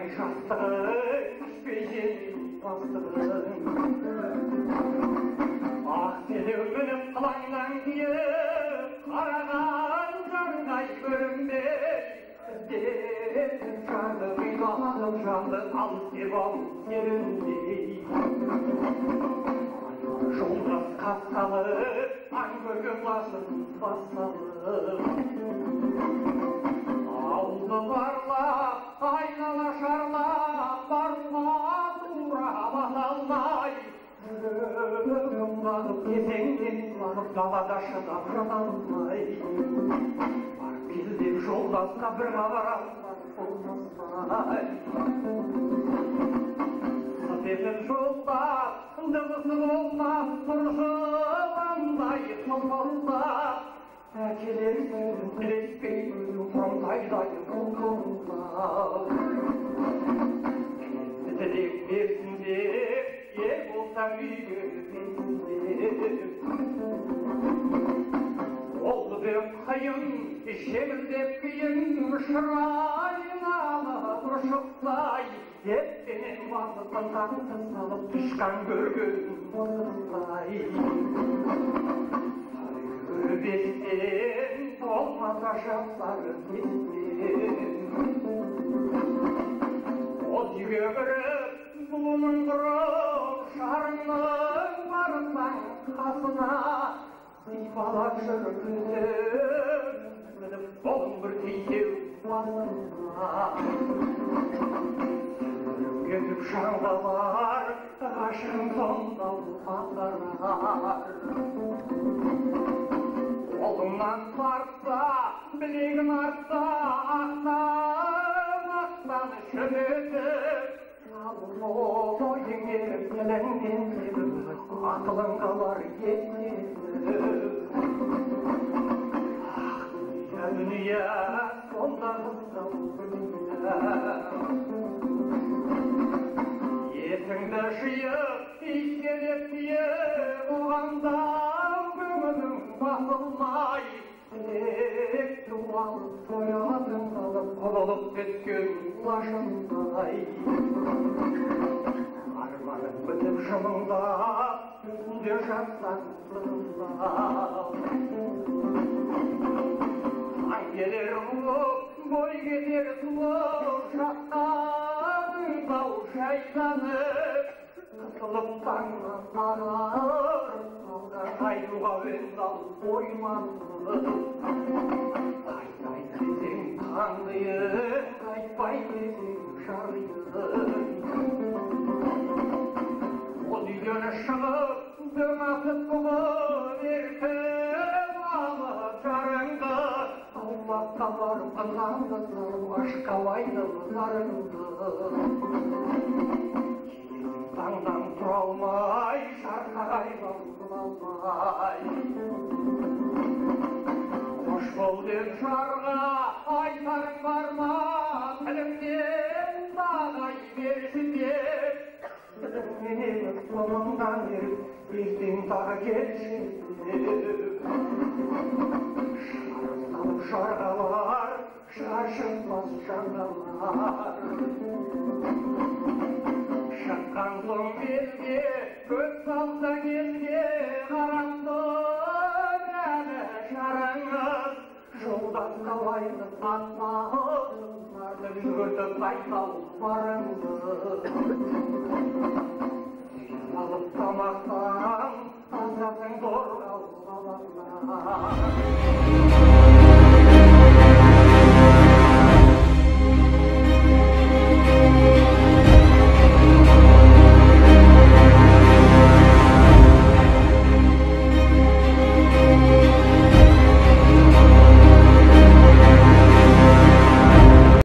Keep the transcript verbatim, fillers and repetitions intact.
жастығың пейген бастығың ақ селеуменен қылаңнан киіп қараған жандай көрінбей іздедім жанды қинадым жанды алыс деп алып серіндей жолдас қас салып аң көрген басым бас салып ауылды барлап айнала шарлап баруға тура бата алмай жүрегім бағып есеңнен бағып далада шыдап жата алмай барып кел деп жолдасқа бір хабар алмай болмастай сытетін жолдас дыбысы болмас тұржыландай қылмылдап әкелерсің білеспей құрымтайдай құлқылдап тілек берсін деп ер болсаң үйге берсін деп болды деп қиын жеңіл деп қиын шырайын алып ұршықтай еппенен басып ынтақты салып тышқан көрген мысықтай Bitten olmasa şaplar bitten O yügürüp bulunun kurup şarının varsan kasına Sifalak şörgündür Gidip olun bir keyiv basına Gidip şardalar Aşkın sonda ufalar Қолыңнан тартса, білегін артса, ақтан, ақтан шөметіп, жалын ойың еріп, тіліңнен себіп, ақылың қалар етнесіп. Ақ, дүния, сонда қыстау дүния. Есіңді жиып, иіскелеп тиіп, оғанда басылмай тілек туалып тоятын қалып құлылып кеткен лашындай арманың бітіп жымыңдап үстінде жатсаң сырыңдап ай келер ұлып бой кетер суып шақтадың тау шайданып қысылып таңнан қарар Ayduğa vendal oymandı Ayday desem kanlıyım Aytbay desem şarlıyım O düğüne шығып Dömasıp buğun erken alıp жарыңды Алмаққа барып қылғанды Ашқалайдым зарыңды Таңдан тұра алмай, шарқайдан алмай Қош бол деп жарға айтарың бар ма тілімнен бағай берсін деп Тілімнен соңыңдан еріп ертең тағы келсін деп Шарықталып жарғалар шашылмас жаңалар Шыққан соң белге, көз салсаң елге қарамдың әлі жараңыз Жолдан қалайды қатмағыз, арды жүгіртіп қайтал барыңды Алып тамақтан, азатын зорға алып